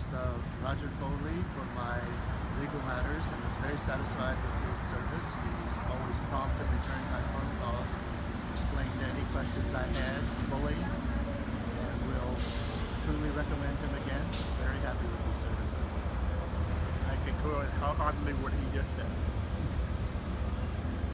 Roger Foley for my legal matters and was very satisfied with his service. He's always prompt in returning my phone calls, explained any questions I had fully, and will truly recommend him again. Very happy with his services. I concur. How heartily would he just that?